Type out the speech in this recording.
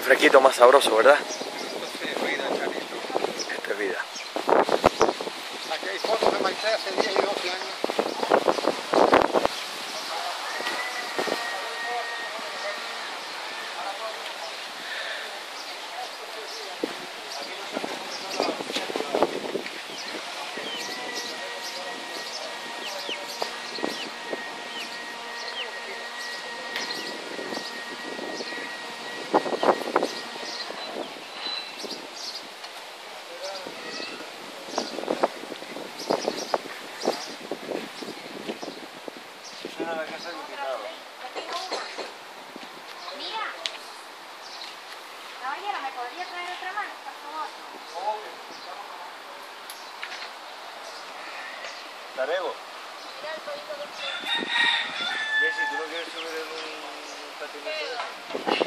fresquito más sabroso, ¿verdad? Esto es vida, Charito. Esto es vida. Aquí hay fotos de Maite hace 10 y 12 años. A la casa de invitado. Mira, caballero, ¿me podría traer otra mano, por favor? Tarego. Mira el código de... Jessy, ¿tú no quieres subir en un patinete?